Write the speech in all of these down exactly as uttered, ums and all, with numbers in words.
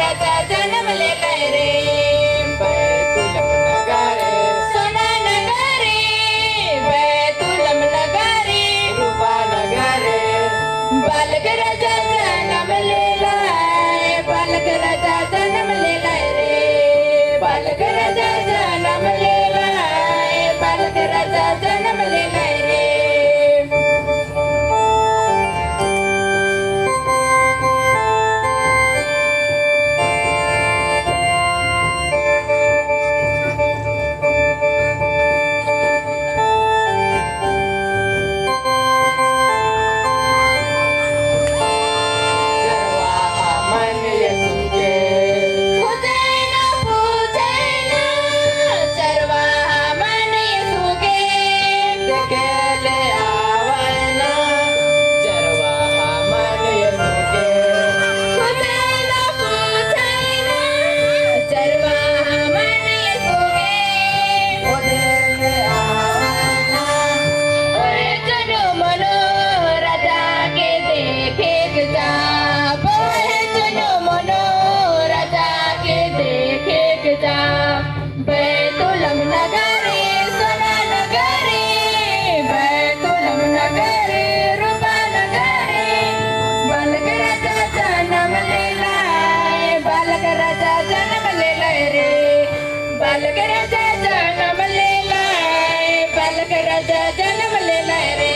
राजा जन्म ले रे बैतुलम नगरे सोना नगरे बैतुलम नगरे रूपा नगरे बालक राजा जन्म ले बालक राजा जन्म ले रे बालक राजा जन्म ले बालक राजा जन्म ले रे बैतुलम नगरे सोना नगरे बैतुलम नगरे रूपा नगरे बालक राजा जन्म ले बालक राजा जन्म ले रे बालक राजा जन्म ले बालक राजा जन्म ले रे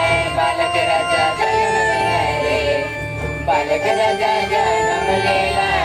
बालक राजा जन्म ले